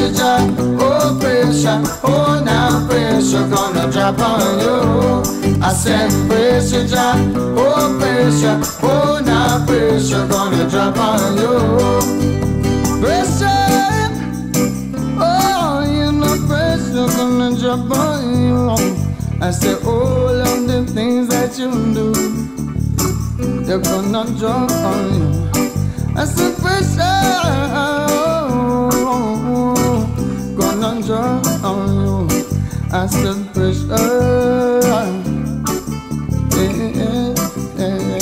pressure, Jah. Oh, pressure. Oh, now pressure gonna drop on you. I said pressure, Jah. Oh, pressure. Oh, now pressure gonna drop on you. Pressure. Oh, you know pressure gonna drop on you. I said all of the things that you do, they're gonna drop on you. I said pressure, gonna drop on you. I said pressure, yeah, yeah, yeah.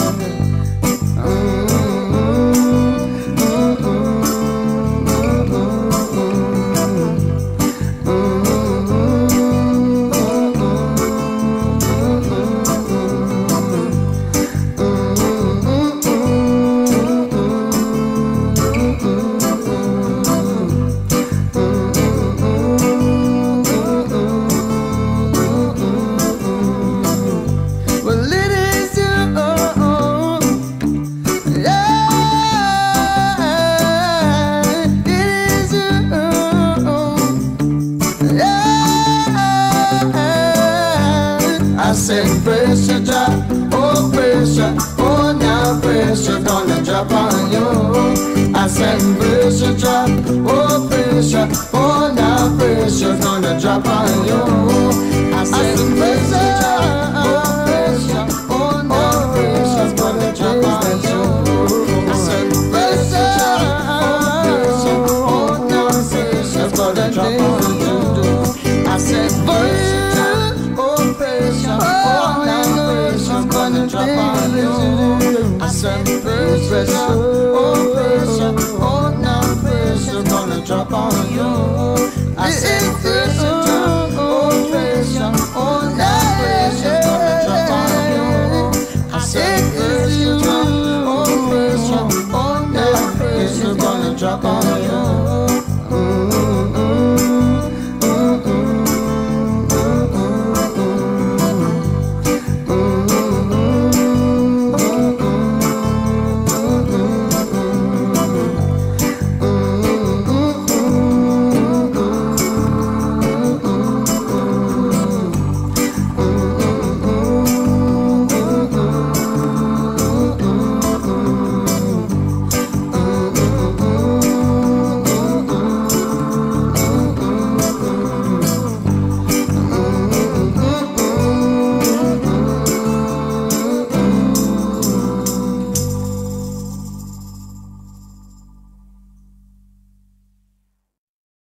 Pressure, Jah, oh pressure, oh now pressure gonna drop on you. I said pressure, Jah, oh pressure, oh now pressure gonna drop on you. I said pressure, Jah, oh pressure, oh now pressure gonna drop on you. I said pressure, Jah, oh pressure, oh now pressure gonna drop on you. I said pressure, Jah, oh pressure, oh now pressure gonna drop on you. I said pressure,